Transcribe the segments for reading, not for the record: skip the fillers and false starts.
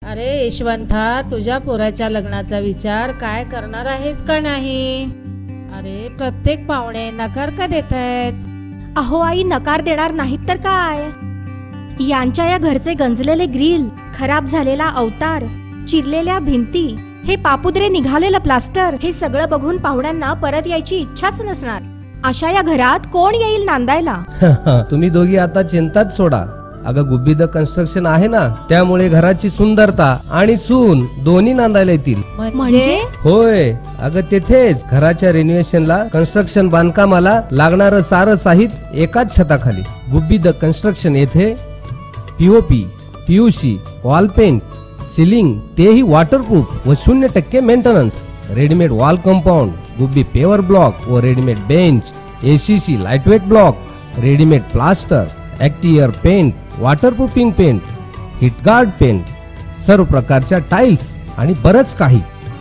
अरे यशवंता, तुझ्या पोराच्या लग्नाचा विचार काय करणार आहेस का नाही? अरे प्रत्येक पाहुणे नकार का देत आहेत? अहो आई, नकार देणार नाहीत तर काय? यांच्या या घरचे गंजलेले ग्रिल, खराब झालेला अवतार, चिरलेल्या भिंती, हे पापुद्रे निघालेलं प्लास्टर, हे सगळं बघून पाहुण्यांना परत यायची इच्छाच नसणार. अशा या घरात कोण येईल नांदायला? तुम्ही दोघी आता चिंताच सोडा. अगं गुब्बी द कन्स्ट्रक्शन आहे ना, त्यामुळे घराची सुंदरता आणि सून दोन्ही नांदायला येतील. म्हणजे होय, अगं तेथेच घराच्या रिनोव्हेशनला, कन्स्ट्रक्शन बांधकामाला लागणारं सारं साहित्य एकाच छताखाली. गुब्बी द कन्स्ट्रक्शन येथे POP, PUC, wall paint, ceiling तेही वॉटरप्रूफ व 0% maintenance, readymade wall compound, Gubbi paver block व readymade bench, ACC lightweight block, readymade plaster, एक्टियर paint, waterproofing paint, heat guard paint, सर्व प्रकारच्या टाइल्स आणि बरंच काही.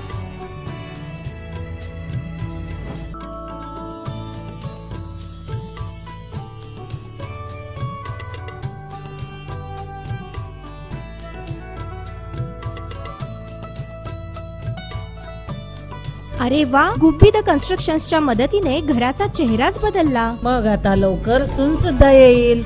अरे वा, गुब्बी द कन्स्ट्रक्शन्सच्या मदतीने घराचा चेहराच बदलला. मग आता लवकर सून सुद्धा येईल.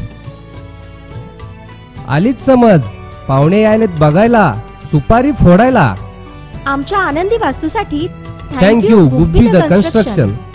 आलीच समज, पाहुणे यायलेत बघायला, सुपारी फोडायला. आमच्या आनंदी वास्तूसाठी थँक्यू गुब्बी द कन्स्ट्रक्शन.